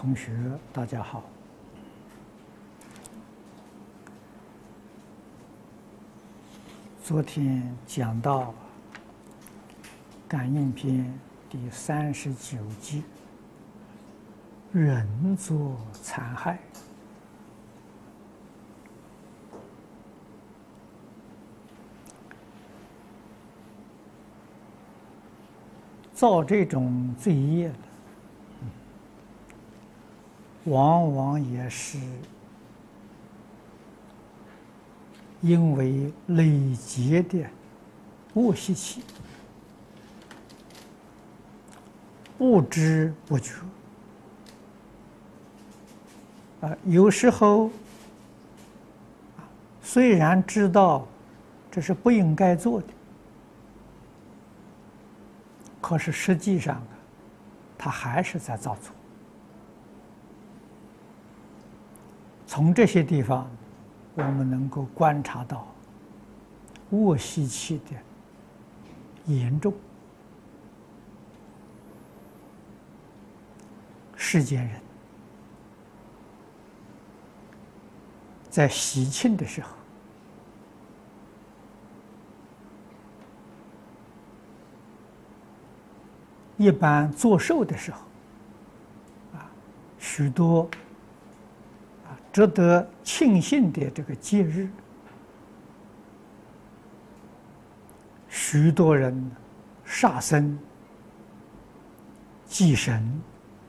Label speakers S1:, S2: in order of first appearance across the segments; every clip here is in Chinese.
S1: 同学，大家好。昨天讲到《感应篇》第39集，人作残害。造这种罪业的，往往也是因为累劫的恶习气，不知不觉。有时候虽然知道这是不应该做的，可是实际上他还是在造作。从这些地方，我们能够观察到恶习气的严重。世间人在喜庆的时候，一般做寿的时候，许多值得庆幸的这个节日，许多人杀生、祭神，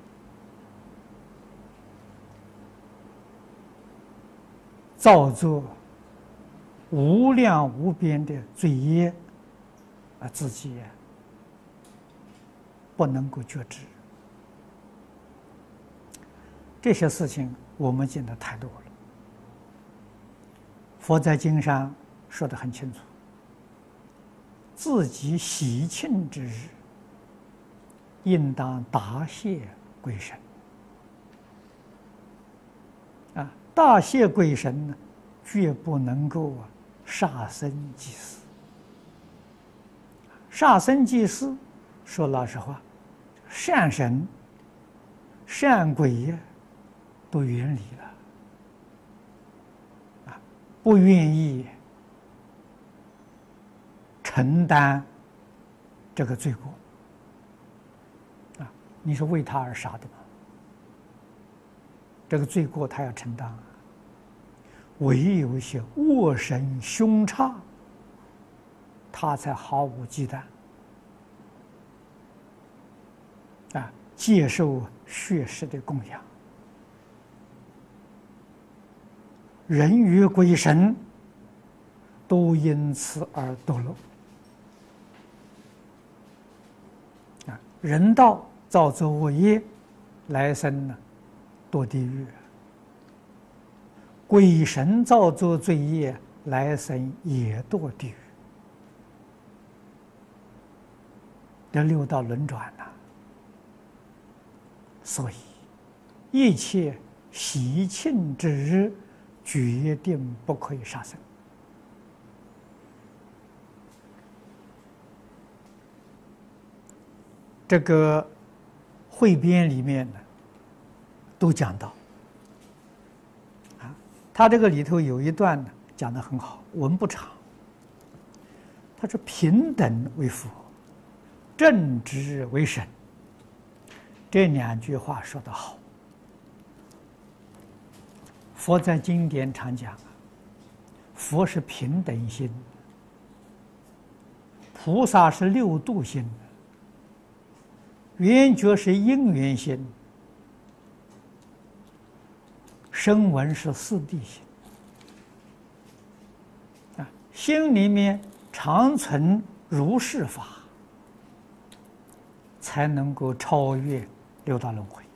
S1: 造作无量无边的罪业，自己不能够觉知。这些事情我们见得太多了。佛在经上说得很清楚，自己喜庆之日，应当答谢鬼神。答谢鬼神呢，绝不能够杀生祭祀。杀生祭祀，说老实话，善神、善鬼都远离了，不愿意承担这个罪过。你是为他而杀的吗？这个罪过他要承担。唯有一些恶神凶煞，他才毫无忌惮接受血食的供养。人与鬼神都因此而堕落。人道造作恶业，来生呢堕地狱；鬼神造作罪业，来生也堕地狱。这六道轮转呐。所以，一切喜庆之日，决定不可以杀生。这个汇编里面呢，都讲到，他这个里头有一段呢讲得很好，文不长。他说：“平等为佛，正直为神。”这两句话说得好。佛在经典常讲佛是平等心，菩萨是六度心，圆觉是因缘心，声闻是四谛心。心里面常存如是法，才能够超越六道轮回。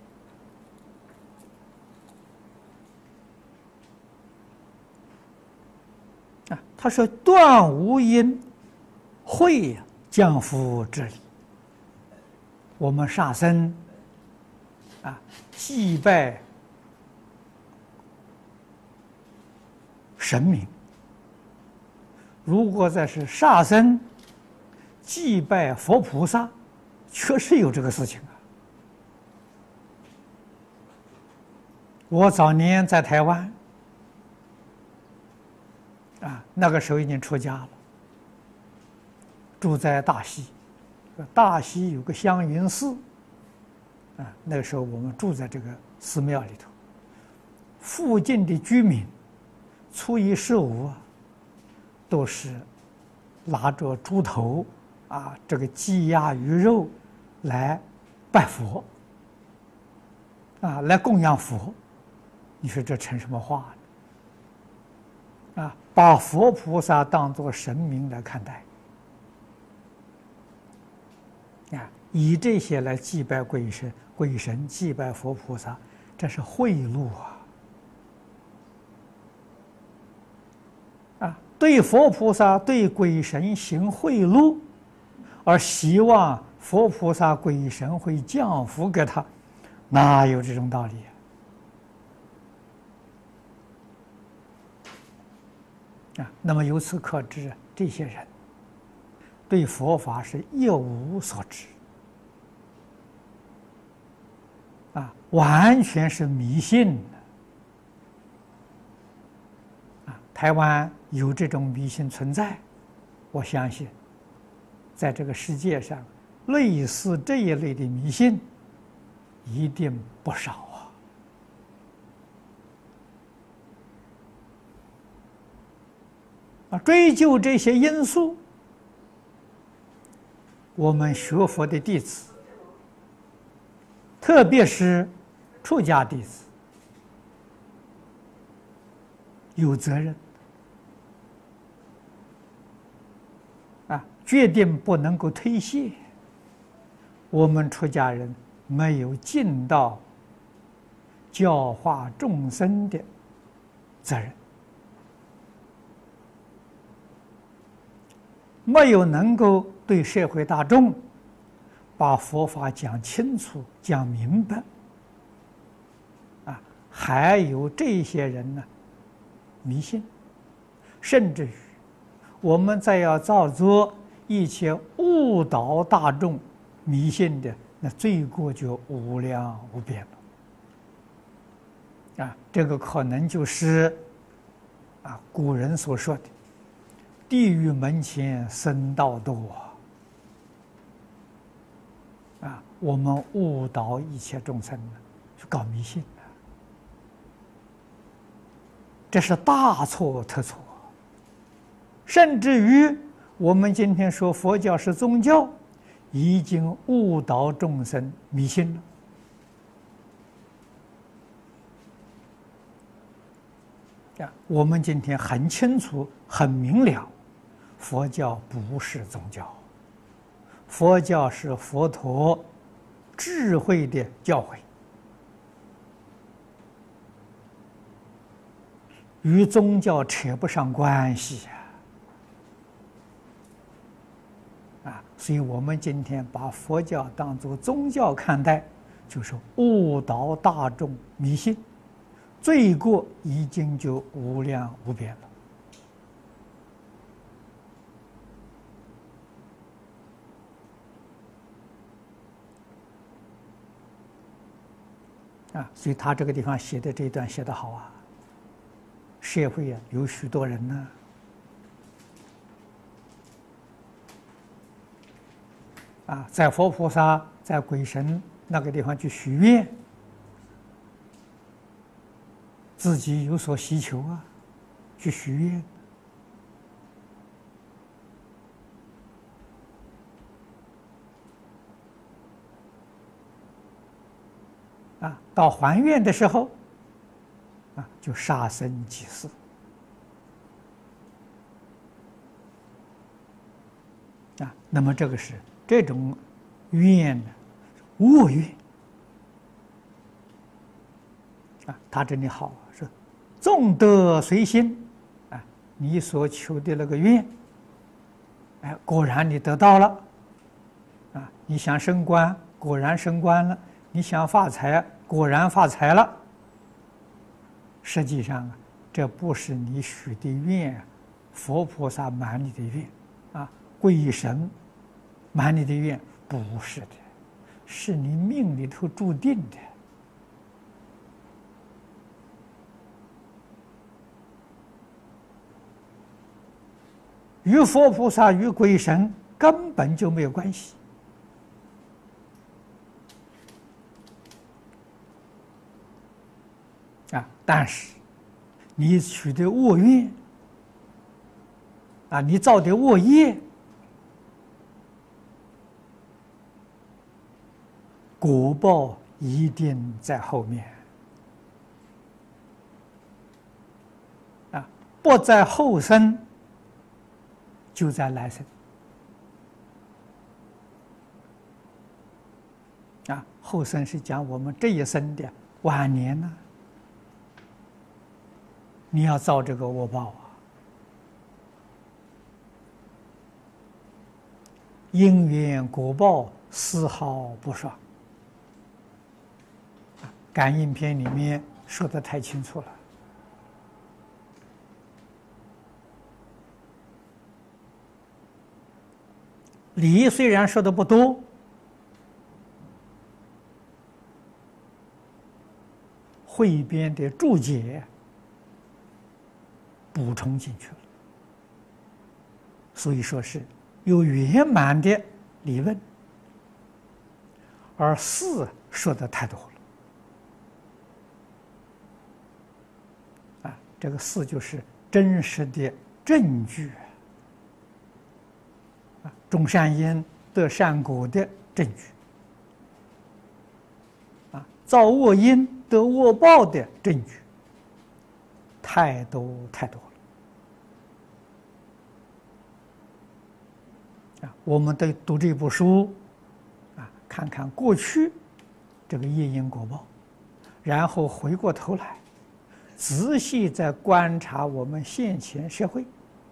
S1: 他说：“断无因，慧降伏之理。”我们杀生祭拜神明，如果再是杀生祭拜佛菩萨，确实有这个事情我早年在台湾，那个时候已经出家了，住在大溪，大溪有个香云寺，那个时候我们住在这个寺庙里头，附近的居民，初一十五都是拿着猪头这个鸡鸭鱼肉来拜佛，来供养佛。你说这成什么话呢？把佛菩萨当作神明来看待，以这些来祭拜鬼神，祭拜佛菩萨，这是贿赂对佛菩萨、对鬼神行贿赂，而希望佛菩萨、鬼神会降福给他，哪有这种道理那么由此可知，这些人对佛法是一无所知，完全是迷信台湾有这种迷信存在，我相信，在这个世界上，类似这一类的迷信，一定不少追究这些因素，我们学佛的弟子，特别是出家弟子，有责任决定不能够推卸我们出家人没有尽到教化众生的责任，没有能够对社会大众把佛法讲清楚、讲明白，还有这些人呢，迷信，甚至于我们再要造作一切误导大众迷信的，那罪过就无量无边了。这个可能就是古人所说的“地狱门前僧道多”我们误导一切众生去搞迷信这是大错特错。甚至于我们今天说佛教是宗教，已经误导众生迷信了。我们今天很清楚、很明了，佛教不是宗教，佛教是佛陀智慧的教诲，与宗教扯不上关系所以我们今天把佛教当作宗教看待，就是误导大众迷信，罪过已经就无量无边了。所以他这个地方写的这一段写得好社会有许多人呢，在佛菩萨、在鬼神那个地方去许愿，自己有所希求去许愿到还愿的时候就杀生祭祀那么这个是这种愿呢，恶愿他这里好是纵德随心你所求的那个愿果然你得到了你想升官果然升官了，你想发财果然发财了，实际上这不是你许的愿，佛菩萨满你的愿鬼神满你的愿，不是的，是你命里头注定与佛菩萨、与鬼神根本就没有关系啊！但是你取的恶愿啊，你造的恶业，果报一定在后面啊！不在后生，就在来生啊！后生是讲我们这一生的晚年呢，你要造这个恶报啊！因缘果报丝毫不爽。感应篇里面说得太清楚了。理虽然说的不多，汇编的注解补充进去了，所以说是有圆满的理论，而事说的太多了。这个事就是真实的证据种善因得善果的证据造恶因得恶报的证据，太多太多了我们得读这部书看看过去这个业因果报，然后回过头来仔细再观察我们现前社会，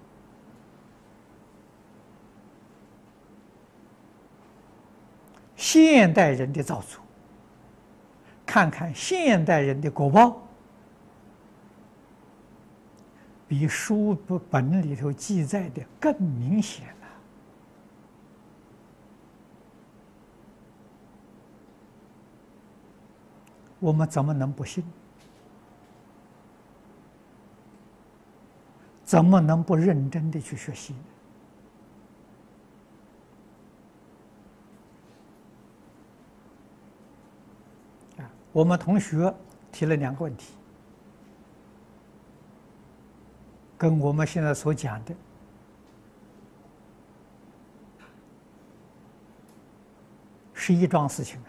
S1: 现代人的造作，看看现代人的果报，比书本里头记载的更明显了。我们怎么能不信？怎么能不认真的去学习呢？我们同学提了2个问题，跟我们现在所讲的是一桩事情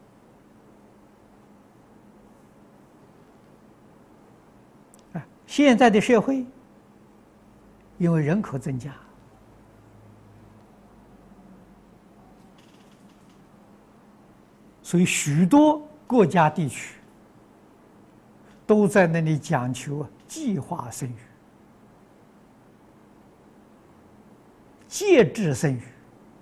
S1: 现在的社会因为人口增加，所以许多国家地区都在那里讲求计划生育、节制生育。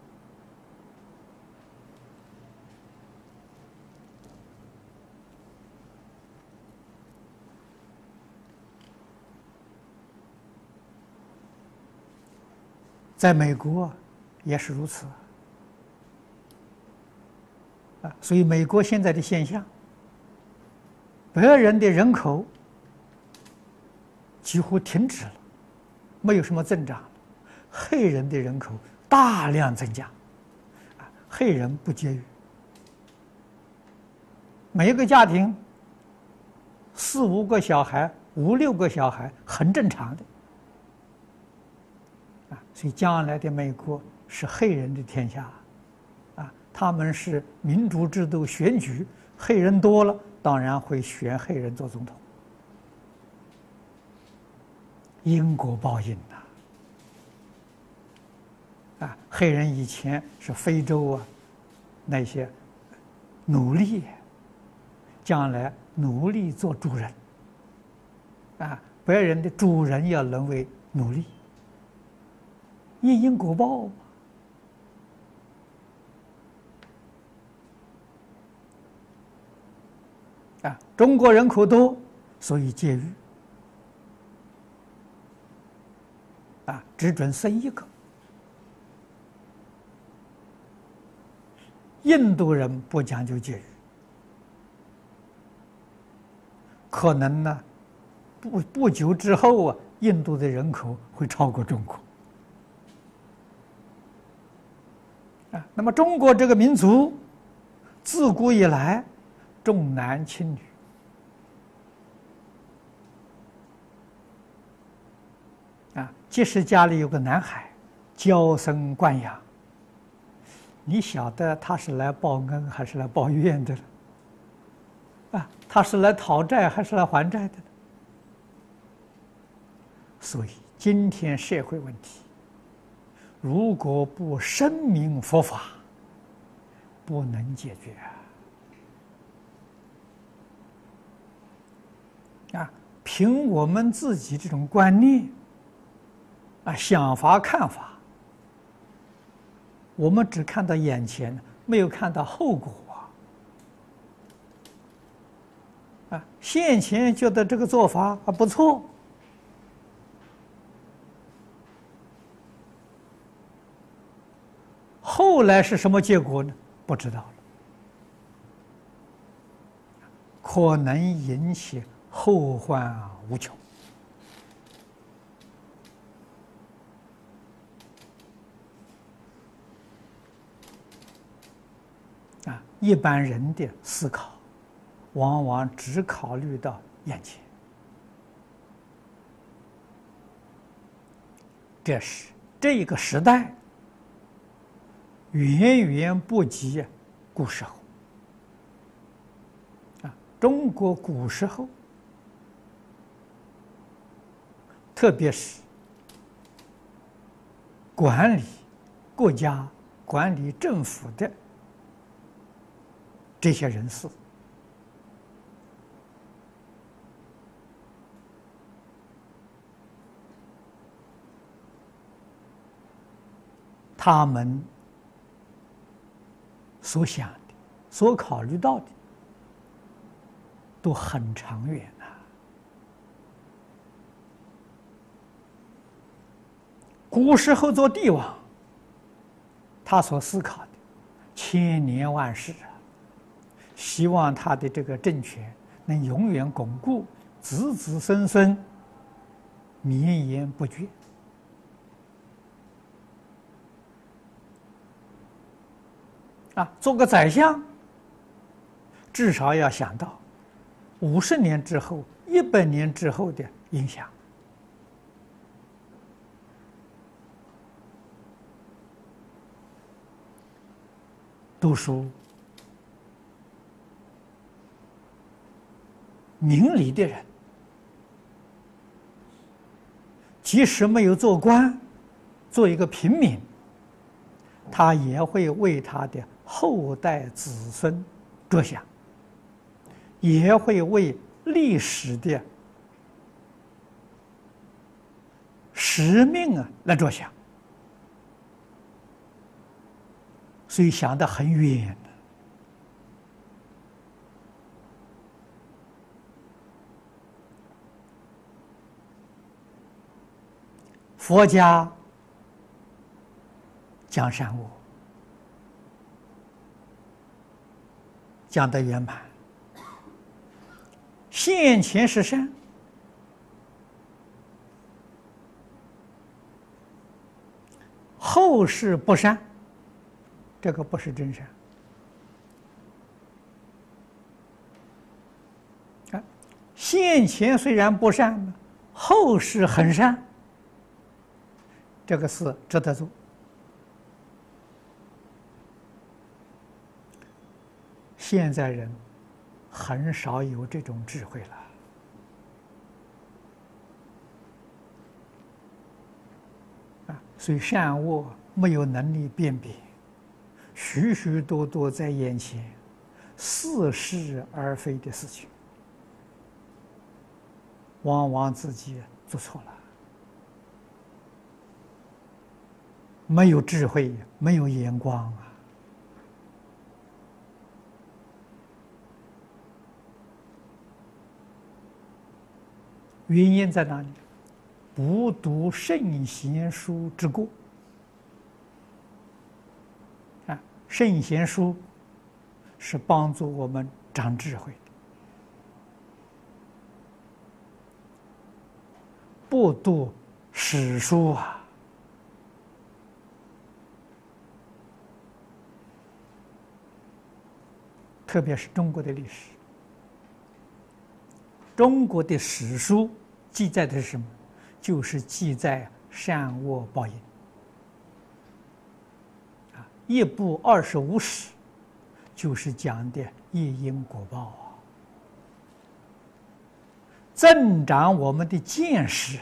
S1: 在美国也是如此所以美国现在的现象，白人的人口几乎停止了，没有什么增长了，黑人的人口大量增加黑人不节育，每一个家庭4、5个小孩、5、6个小孩很正常的所以将来的美国是黑人的天下他们是民主制度选举，黑人多了，当然会选黑人做总统。因果报应黑人以前是非洲那些奴隶，将来奴隶做主人白人的主人要沦为奴隶，因果报中国人口多，所以节育只准生1个。印度人不讲究节育，可能呢不久之后印度的人口会超过中国那么中国这个民族，自古以来重男轻女，即使家里有个男孩，娇生惯养，你晓得他是来报恩还是来报怨的了？他是来讨债还是来还债的呢？所以今天社会问题，如果不深明佛法，不能解决凭我们自己这种观念想法看法，我们只看到眼前，没有看到后果现前觉得这个做法不错，后来是什么结果呢？不知道了，可能引起后患无穷。一般人的思考，往往只考虑到眼前，这是这个时代远远不及古时候。中国古时候，特别是管理国家、管理政府的这些人士，他们所想的、所考虑到的都很长远古时候做帝王，他所思考的千年万世希望他的这个政权能永远巩固，子子孙孙绵延不绝。做个宰相，至少要想到50年之后、100年之后的影响。读书明理的人，即使没有做官，做一个平民，他也会为他的后代子孙着想，也会为历史的使命来着想，所以想得很远。佛家讲善恶，讲得圆满。现前是善，后世不善，这个不是真善。现前虽然不善，后世很善，这个事值得做。现在人很少有这种智慧了所以善恶没有能力辨别，许许多多在眼前似是而非的事情，往往自己做错了，没有智慧，没有眼光原因在哪里？不读圣贤书之过圣贤书是帮助我们长智慧的，不读史书特别是中国的历史。中国的史书记载的是什么？就是记载善恶报应。一部25史，就是讲的业因果报啊，增长我们的见识，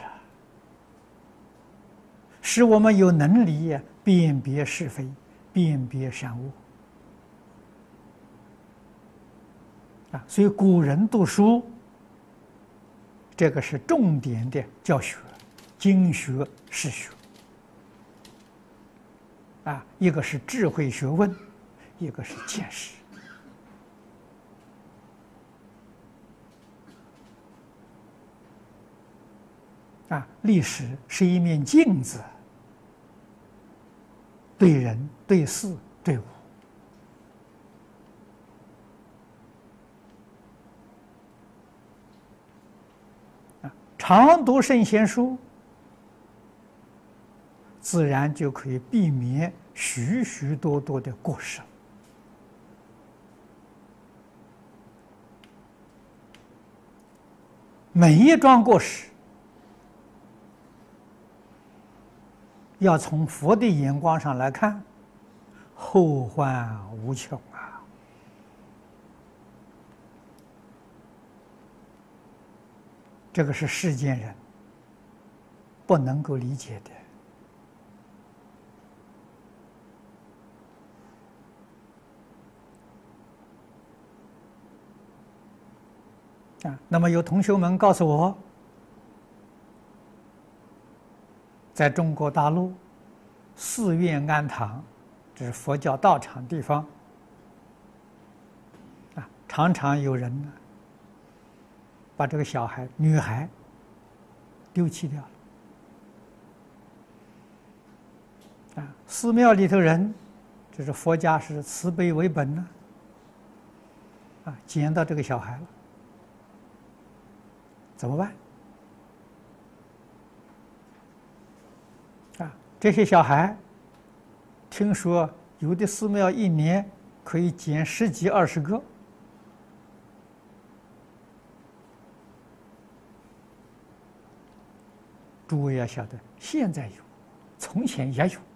S1: 使我们有能力辨别是非，辨别善恶。所以古人读书，这个是重点的教学，经学、史学。一个是智慧学问，一个是见识。历史是一面镜子，对人、对事、对物。常读圣贤书，自然就可以避免许许多多的过失。每一桩过失，要从佛的眼光上来看，后患无穷啊！这个是世间人不能够理解的。那么有同学们告诉我，在中国大陆寺院庵堂，这是佛教道场地方，常常有人呢把这个小孩、女孩丢弃掉了。寺庙里头人，就是佛家是慈悲为本呢，捡到这个小孩了，怎么办？这些小孩，听说有的寺庙一年可以捡10几20个。诸位要晓得，现在有，从前也有。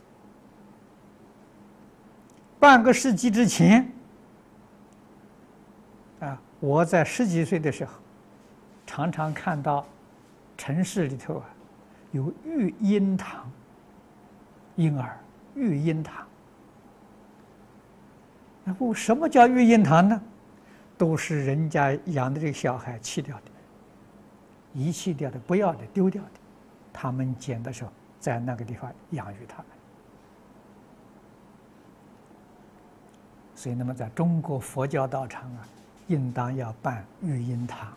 S1: 半个世纪之前，我在10几岁的时候，常常看到城市里头有育婴堂，婴儿育婴堂。什么叫育婴堂呢？都是人家养的这个小孩弃掉的、遗弃掉的、不要的、丢掉的，他们捡的时候在那个地方养育他们。所以，那么在中国佛教道场应当要办育婴堂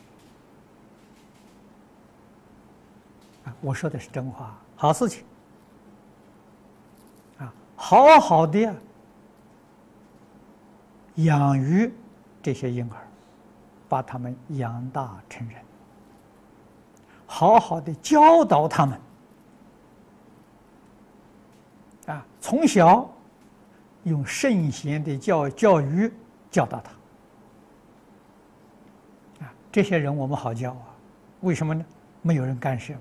S1: 我说的是真话，好事情好好的养育这些婴儿，把他们养大成人，好好的教导他们从小用圣贤的教育教导他这些人我们好教为什么呢？没有人干涉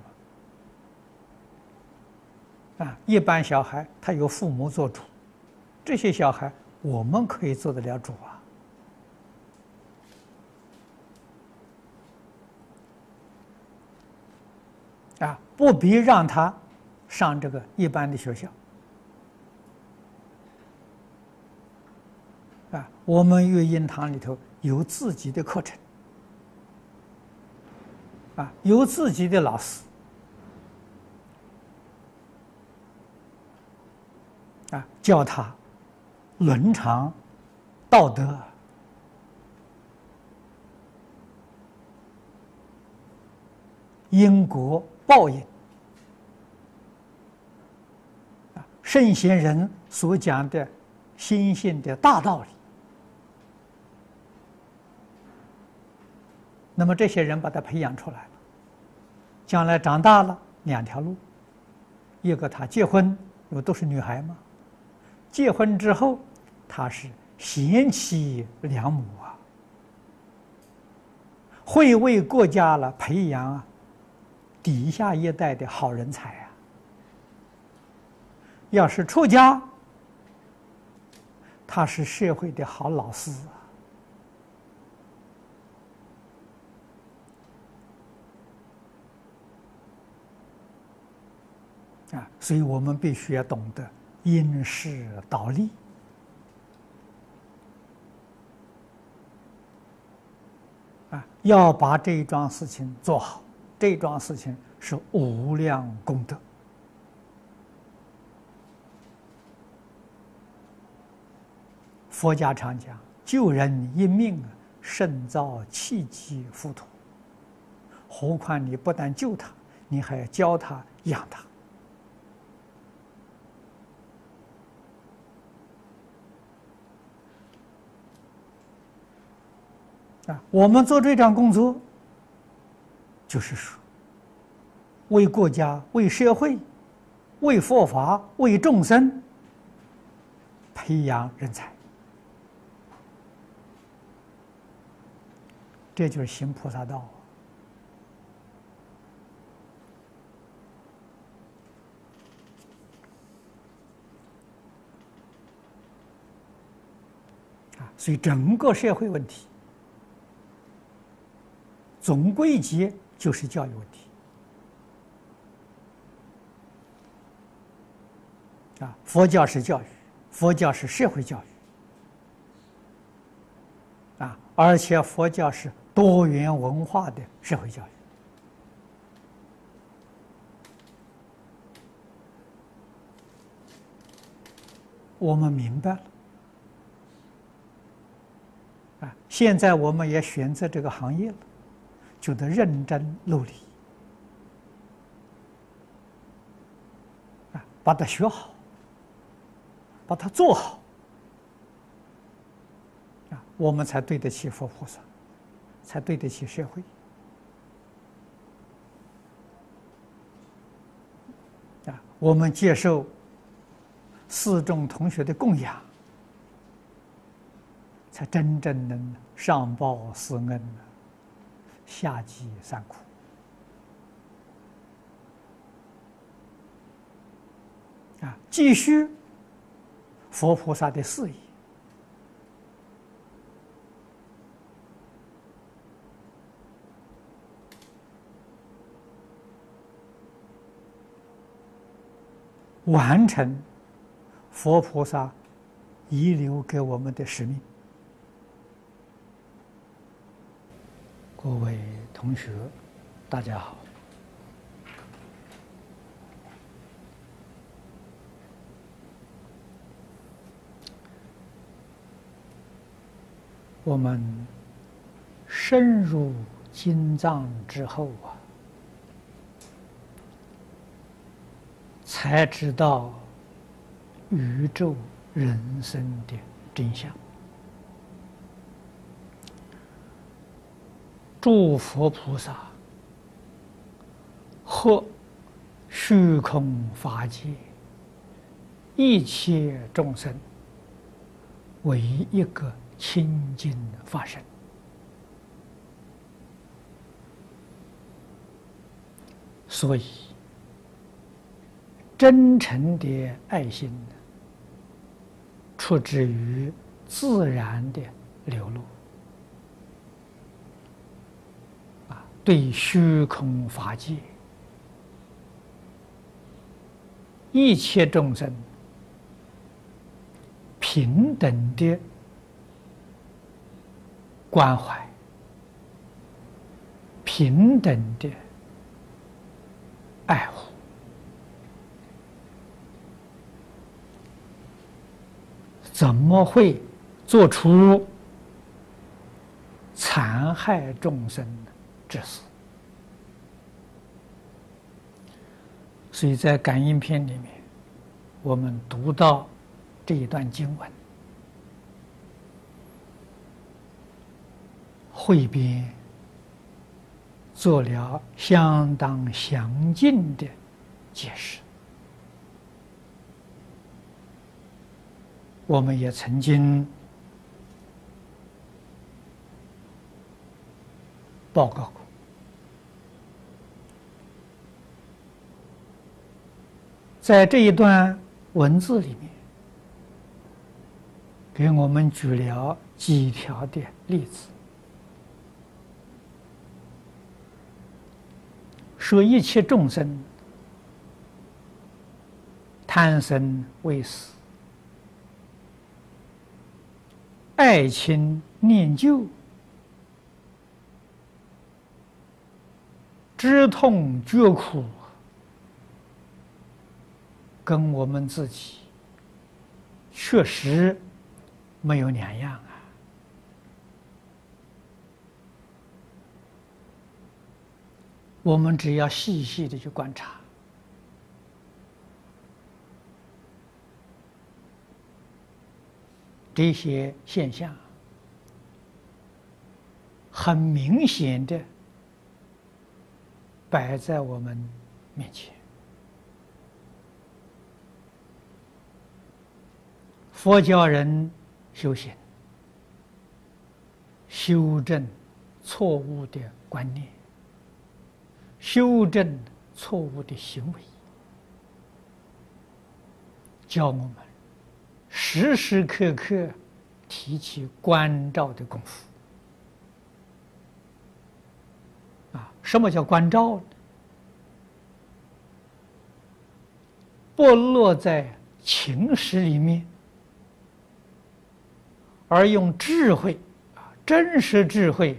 S1: 嘛一般小孩他有父母做主，这些小孩我们可以做得了主不必让他上这个一般的学校我们育婴堂里头有自己的课程有自己的老师教他伦常道德因果报应圣贤人所讲的心性的大道理。那么这些人把他培养出来了，将来长大了2条路，一个他结婚，因为都是女孩嘛，结婚之后他是贤妻良母啊，会为国家了培养底下一代的好人才啊。要是出家，他是社会的好老师啊，所以我们必须要懂得因势导力啊，要把这一桩事情做好。这一桩事情是无量功德。佛家常讲，救人一命胜造7级浮屠。何况你不但救他，你还要教他、养他。我们做这场工作，就是说，为国家、为社会、为佛法、为众生培养人才。这就是行菩萨道所以整个社会问题总归结就是教育问题佛教是教育，佛教是社会教育而且佛教是多元文化的社会教育。我们明白了现在我们也选择这个行业了，就得认真努力把它学好，把它做好我们才对得起佛菩萨，才对得起社会我们接受4众同学的供养，才真正能上报4恩，下济3苦继续佛菩萨的事业。完成佛菩萨遗留给我们的使命。各位同学，大家好。我们深入经藏之后才知道宇宙人生的真相。诸佛菩萨和虚空法界一切众生为一个清净法身，所以真诚的爱心出自于自然的流露对虚空法界一切众生平等的关怀，平等的爱护，怎么会做出残害众生之事？所以在感应篇里面，我们读到这一段经文，汇编做了相当详尽的解释。我们也曾经报告过。在这一段文字里面，给我们举了几条的例子，说一切众生贪生畏死，爱亲念旧，知痛觉苦，跟我们自己确实没有两样啊。我们只要细细的去观察，这些现象，很明显的摆在我们面前。佛教人修行，修正错误的观念，修正错误的行为，教我们时时刻刻提起关照的功夫。什么叫关照呢？不落在情识里面，而用智慧，真实智慧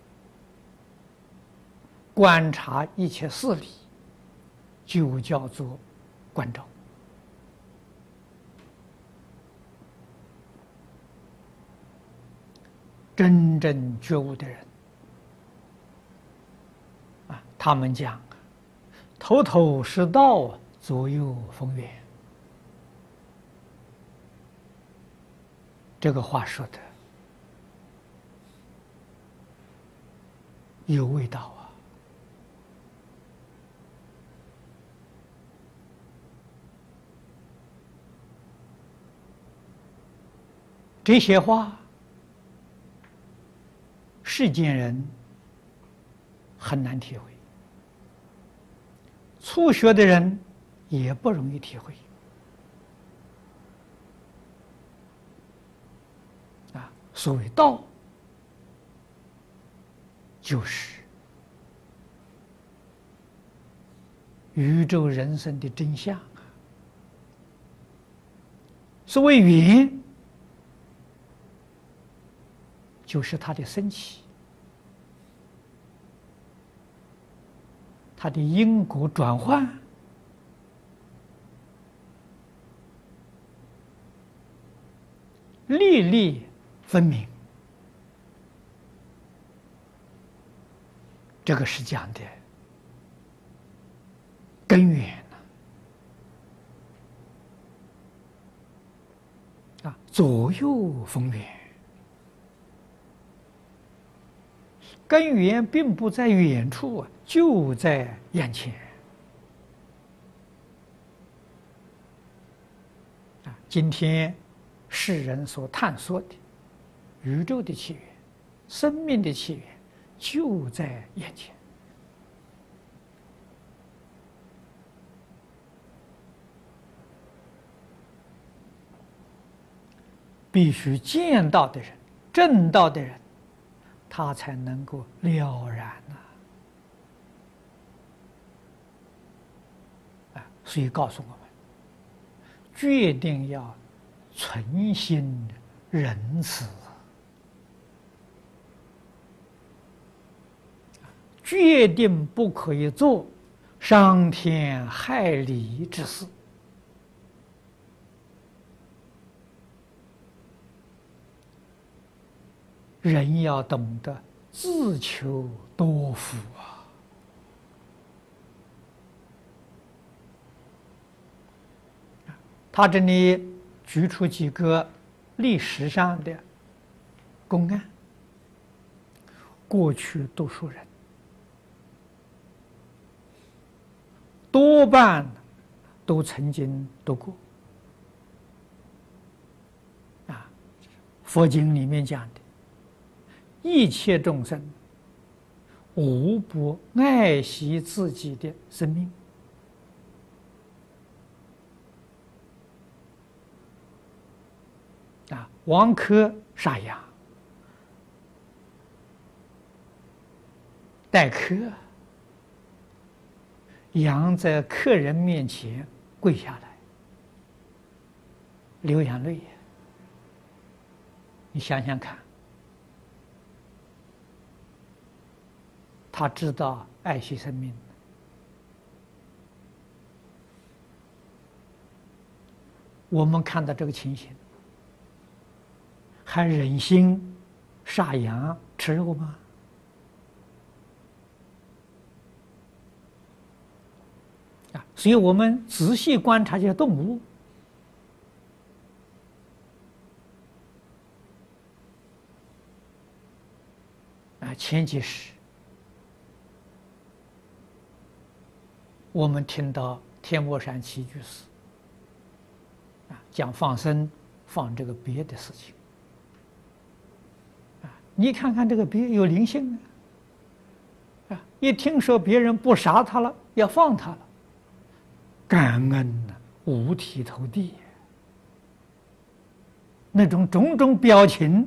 S1: 观察一切事理，就叫做关照。真正觉悟的人，他们讲头头是道，左右逢源。这个话说的有味道啊！这些话，世间人很难体会，初学的人也不容易体会。所谓道，就是宇宙人生的真相。所谓缘，就是它的升起，它的因果转换，粒粒分明。这个是讲的根源左右逢源。根源并不在远处，就在眼前。今天世人所探索的宇宙的起源、生命的起源，就在眼前。必须见到的人、证到的人，他才能够了然所以告诉我们，决定要存心仁慈，决定不可以做伤天害理之事。人要懂得自求多福他这里举出几个历史上的公案，过去读书人多半都曾经读过佛经里面讲的，一切众生无不爱惜自己的生命。王珂杀羊，待客，羊在客人面前跪下来，流眼泪。你想想看，他知道爱惜生命。我们看到这个情形，还忍心杀羊吃肉吗？所以我们仔细观察这些动物，前几时我们听到天目山七居士讲放生放这个鳖的事情，你看看这个鳖有灵性一听说别人不杀它了，要放它了，感恩五体投地，那种种种表情，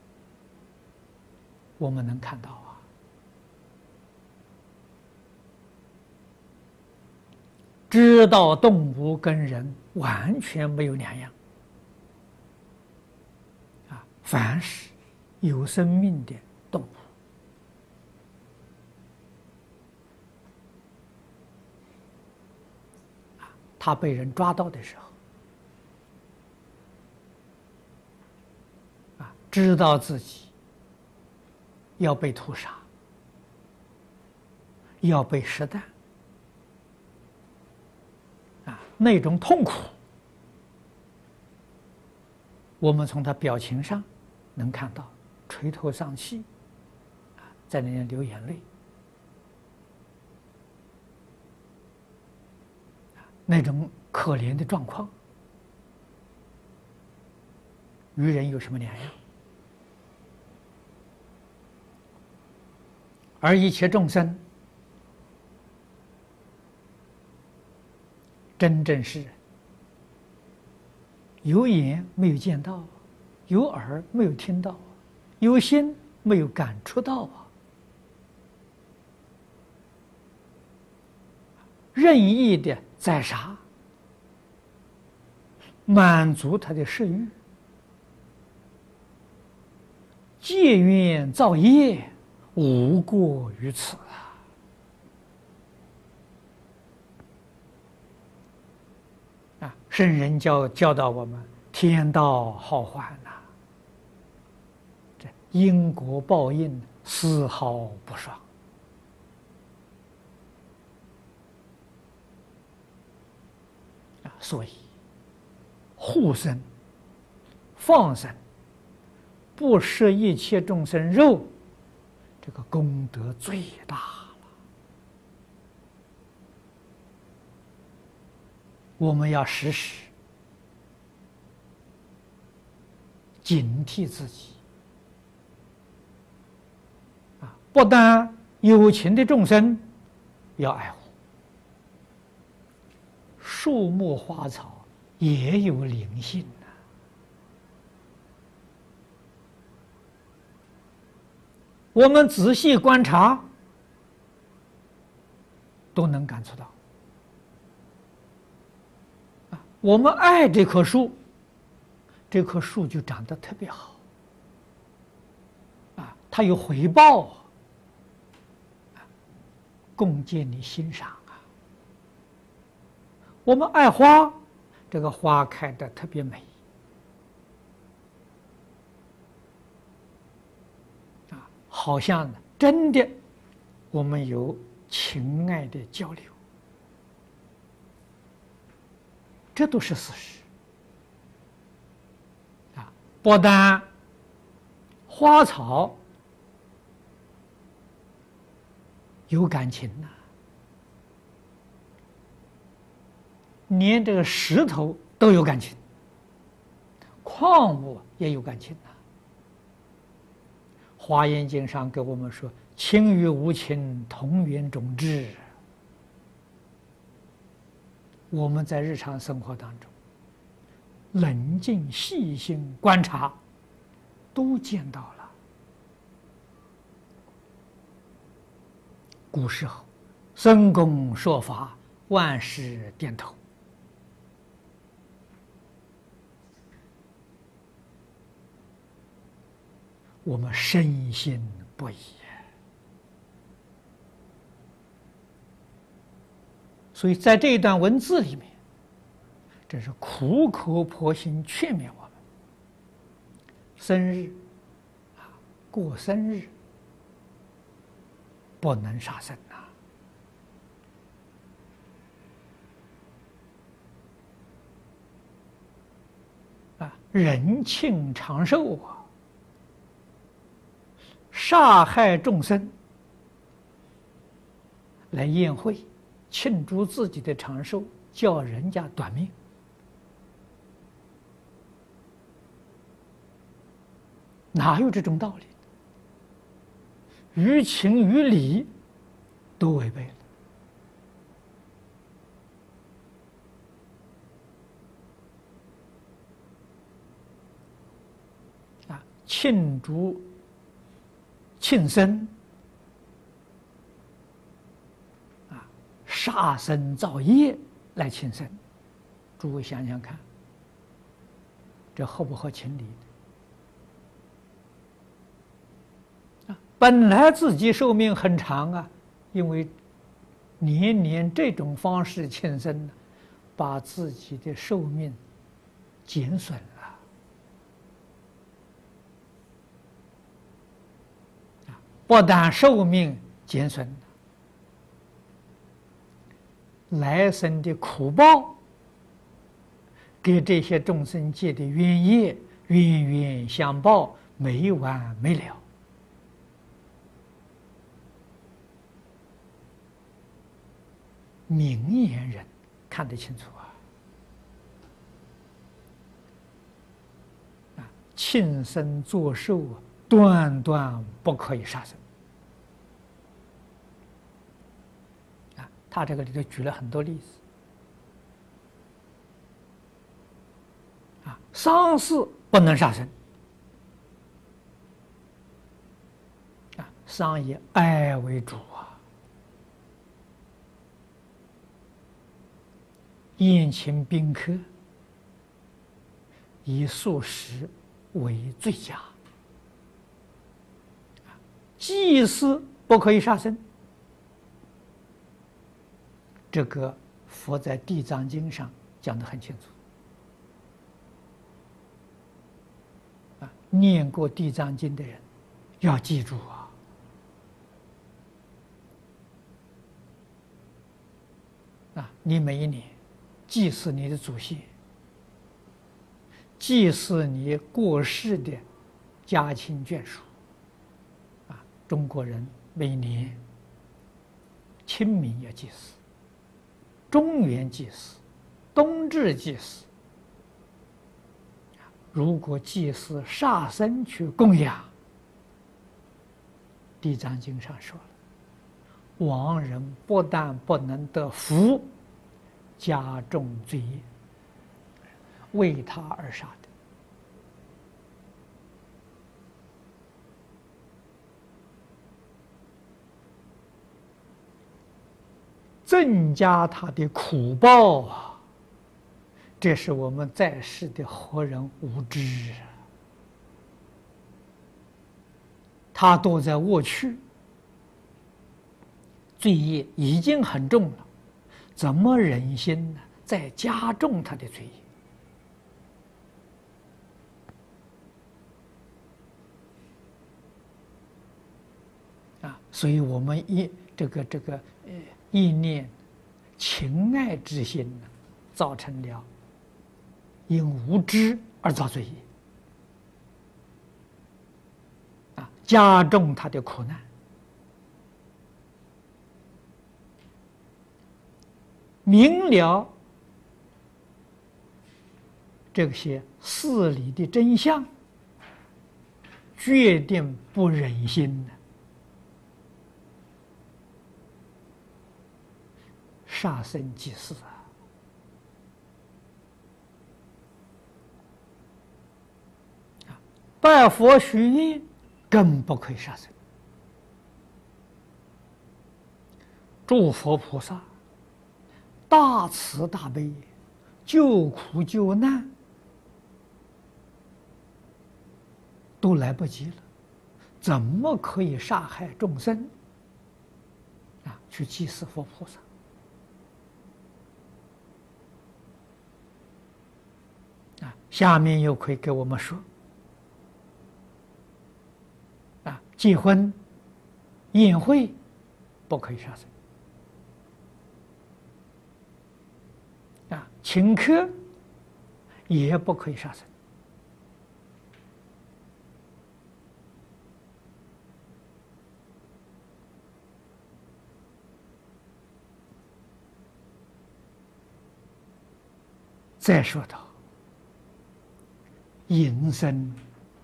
S1: 我们能看到知道动物跟人完全没有两样凡是有生命的动物，它被人抓到的时候，知道自己要被屠杀，要被实弹，那种痛苦，我们从他表情上能看到，垂头丧气，在那里流眼泪，那种可怜的状况，与人有什么两样？而一切众生真正是有眼没有见到，有耳没有听到，有心没有感触到任意的宰杀，满足他的食欲，借愿造业，无过于此圣人教导我们，天道好还这因果报应丝毫不爽所以护生、放生、不食一切众生肉，这个功德最大了。我们要时时警惕自己不但有情的众生要爱护，树木花草也有灵性我们仔细观察，都能感触到。我们爱这棵树，这棵树就长得特别好它有回报供见你欣赏我们爱花，这个花开得特别美好像真的我们有情爱的交流，这都是事实不但花草有感情连这个石头都有感情，矿物也有感情华严经上给我们说， 情与无情同源种质。我们在日常生活当中，冷静细心观察，都见到了。古时候，僧公说法，万事点头。我们深信不疑。所以在这一段文字里面，这是苦口婆心劝勉我们：生日过生日不能杀生人庆长寿杀害众生来宴会，庆祝自己的长寿，叫人家短命。哪有这种道理？于情于理都违背了。庆祝庆生杀生造业来庆生，诸位想想看，这合不合情理？本来自己寿命很长因为年年这种方式庆生，把自己的寿命减损了。不但寿命减损了，来生的苦报，给这些众生界的冤业冤冤相报，没完没了。明眼人看得清楚庆生作寿断断不可以杀生他这个里头举了很多例子丧事不能杀生丧以哀为主宴请宾客，以素食为最佳。祭祀不可以杀生，这个佛在《地藏经》上讲得很清楚。念过《地藏经》的人要记住你每一年祭祀你的祖先，祭祀你过世的家亲眷属。中国人每年清明要祭祀，中元祭祀，冬至祭祀。如果祭祀杀生去供养，《地藏经》上说了，亡人不但不能得福，加重罪业，为他而杀的。增加他的苦报这是我们在世的活人无知他躲在过去，罪业已经很重了，怎么忍心呢？再加重他的罪业所以我们意念情爱之心呢，造成了因无知而造罪业加重他的苦难。明了这些事理的真相，决定不忍心杀生祭祀啊！拜佛许愿更不可以杀生。诸佛菩萨大慈大悲，救苦救难都来不及了，怎么可以杀害众生啊？去祭祀佛菩萨啊？下面又可以给我们说啊，结婚、宴会不可以杀生啊，请客也不可以杀生。再说到淫身，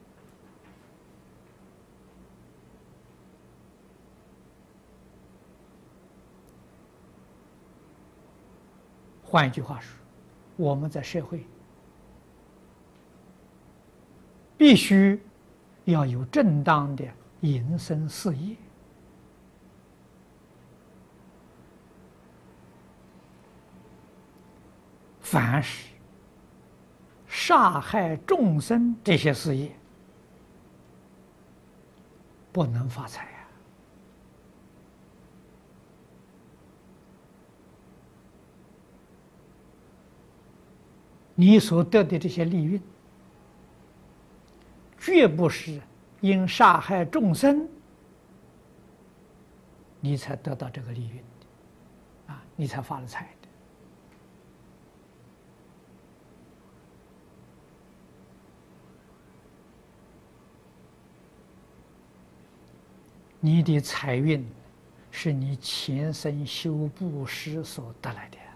S1: 换一句话说，我们在社会必须要有正当的营生事业。凡是杀害众生这些事业，不能发财啊！你所得的这些利润，绝不是因杀害众生，你才得到这个利润的，啊，你才发了财的。你的财运是你前生修布施所得来的，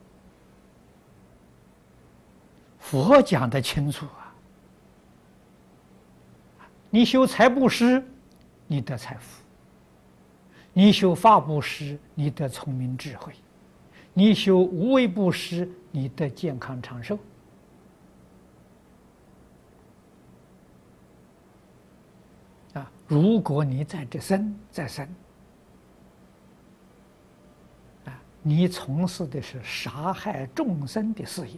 S1: 佛讲得清楚啊！你修财布施，你得财富；你修法布施，你得聪明智慧；你修无为布施，你得健康长寿。啊，如果你在这生再生，啊，你从事的是杀害众生的事业，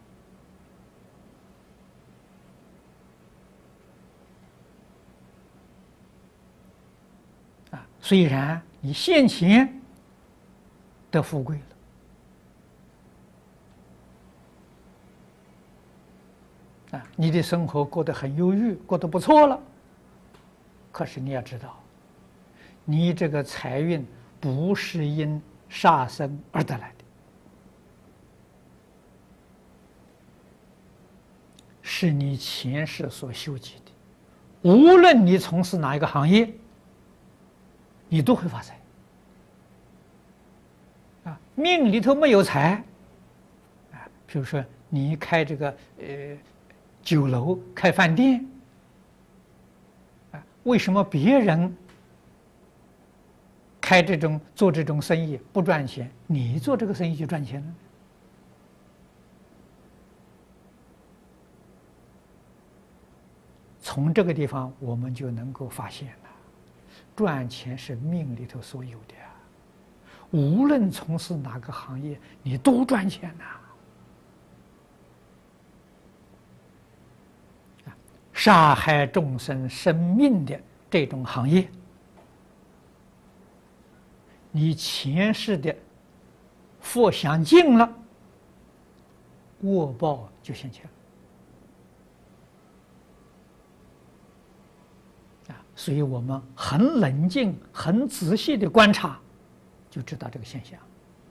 S1: 啊，虽然你现前得富贵了，啊，你的生活过得很优裕，过得不错了。可是你要知道，你这个财运不是因杀生而得来的，是你前世所修集的。无论你从事哪一个行业，你都会发财。啊，命里头没有财，啊，比如说你开这个酒楼、开饭店。为什么别人做这种生意不赚钱，你做这个生意就赚钱了？从这个地方我们就能够发现了，赚钱是命里头所有的啊！无论从事哪个行业，你都赚钱呐！杀害众生生命的这种行业，你前世的福享尽了，恶报就现前了。啊，所以我们很冷静、很仔细的观察，就知道这个现象。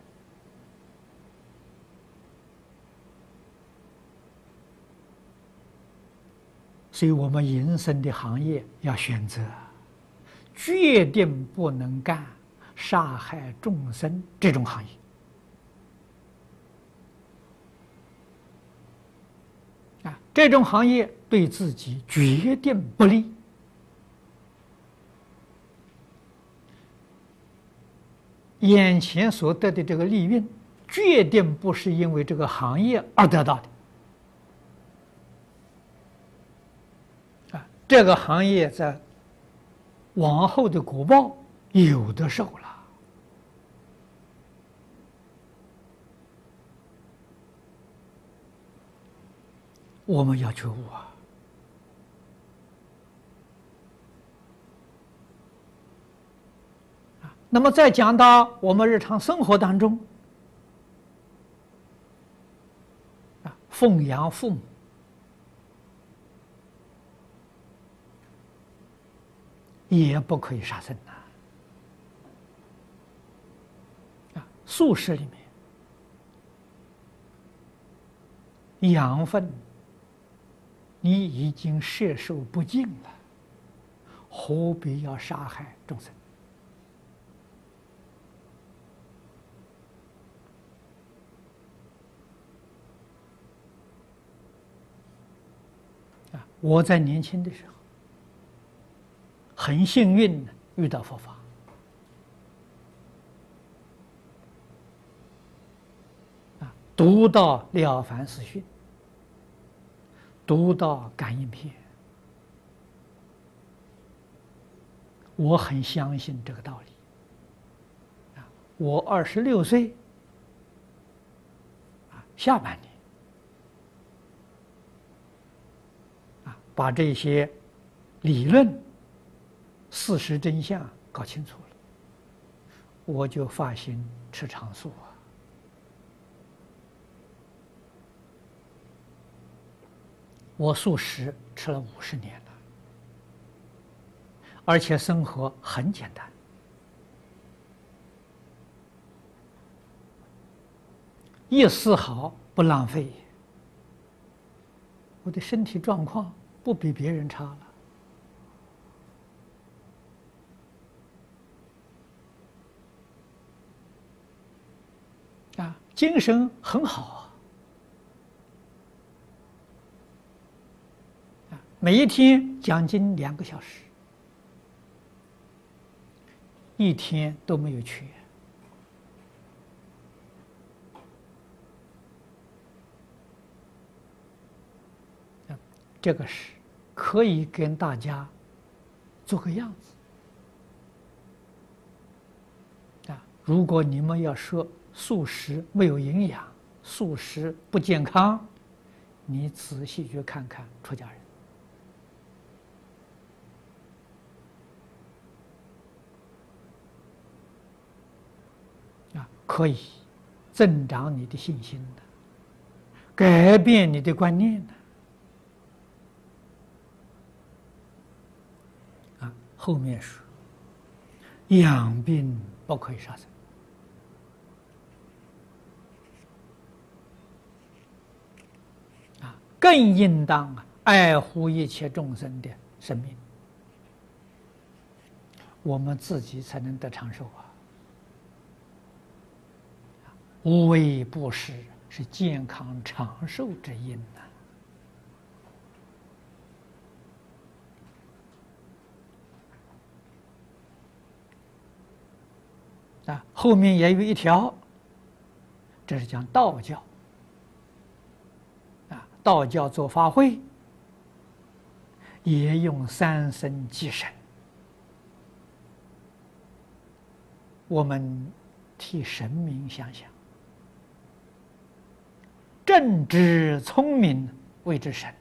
S1: 所以我们营生的行业要选择，决定不能干杀害众生这种行业。啊，这种行业对自己决定不利。眼前所得的这个利润， 决定不是因为这个行业而得到的。这个行业在往后的果报有的受了。我们要觉悟那么再讲到我们日常生活当中，奉养父母，也不可以杀生素食里面，养分你已经摄受不尽了，何必要杀害众生？我在年轻的时候，很幸运的遇到佛法，读到《了凡四训》，读到感应篇，我很相信这个道理。我26岁，下半年，把这些理论、事实真相搞清楚了，我就发心吃长素我素食吃了50年了，而且生活很简单，一丝毫不浪费，我的身体状况不比别人差了。精神很好每一天讲经2个小时，一天都没有缺。这个是可以跟大家做个样子如果你们要说素食没有营养，素食不健康，你仔细去看看出家人可以增长你的信心的，改变你的观念的。后面说，养病不可以杀生更应当爱护一切众生的生命，我们自己才能得长寿无为布施是健康长寿之因后面也有一条，这是讲道教道教做法会也用3牲祭神，我们替神明想想，正直聪明谓之神，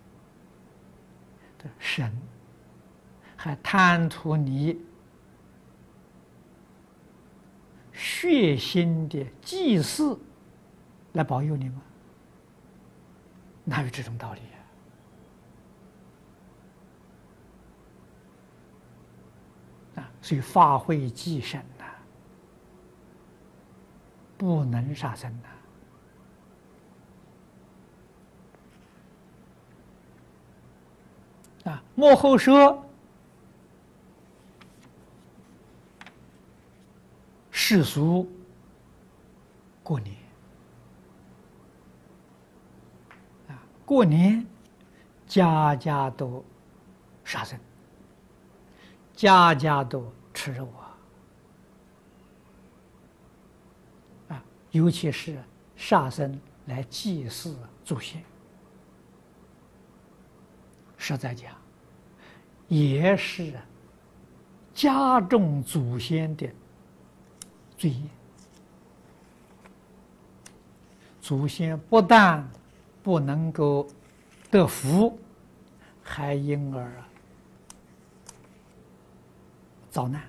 S1: 神还贪图你血腥的祭祀来保佑你吗？哪有这种道理所以法会祭神不能杀生幕后说世俗过年过年家家都杀生，家家都吃肉尤其是杀生来祭祀祖先，实在讲，也是加重祖先的罪业。祖先不但不能够得福，还因而遭难。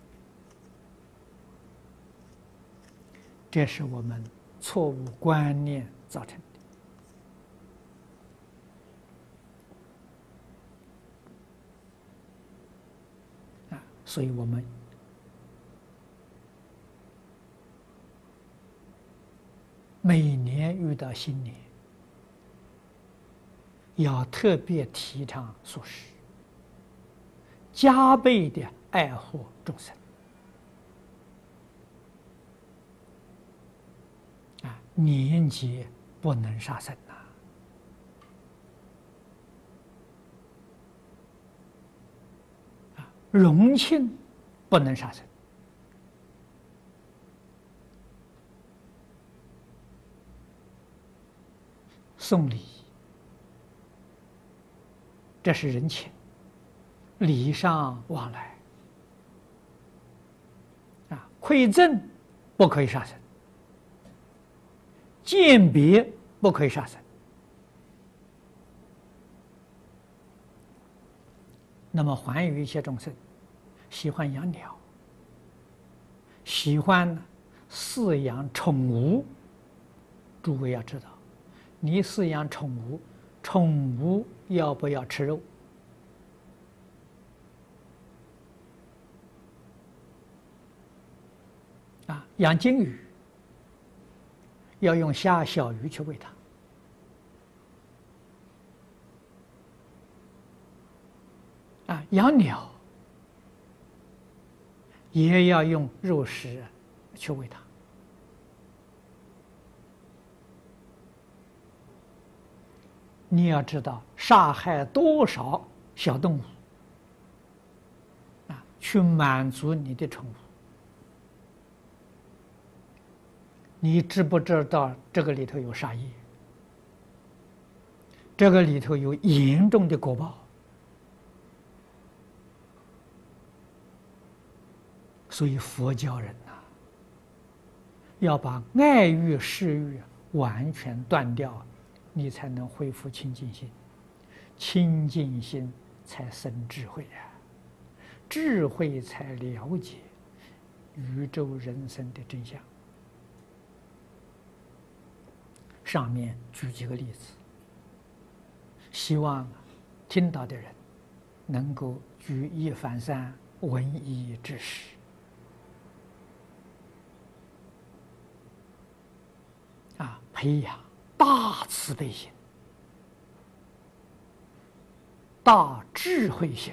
S1: 这是我们错误观念造成的所以我们每年遇到新年，要特别提倡素食，加倍的爱护众生。年节不能杀生荣庆不能杀生。送礼，这是人情，礼尚往来。馈赠不可以杀生，鉴别不可以杀生。那么还有一些众生喜欢养鸟，喜欢饲养宠物。诸位要知道，你饲养宠物，宠物要不要吃肉？养金鱼要用虾、小鱼去喂它。养鸟也要用肉食去喂它。你要知道，杀害多少小动物去满足你的宠物。你知不知道这个里头有杀业？这个里头有严重的果报。所以佛教人要把爱欲事欲完全断掉，你才能恢复清净心。清净心才生智慧智慧才了解宇宙人生的真相。上面举几个例子，希望听到的人能够举一反三，闻一知十。培养大慈悲心、大智慧心。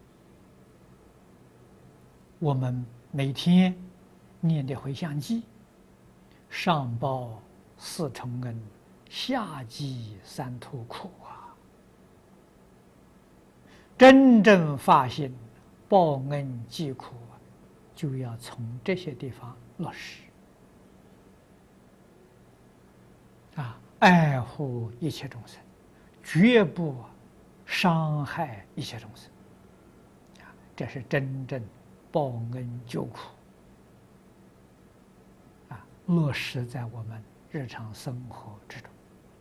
S1: 我们每天念的回向偈，上报四重恩，下济三途苦真正发现报恩济苦就要从这些地方落实。爱护一切众生，绝不伤害一切众生。这是真正报恩救苦落实在我们日常生活之中。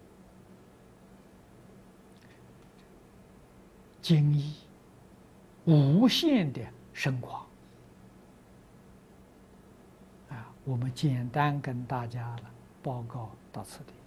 S1: 经义无限的深广我们简单跟大家报告到此地。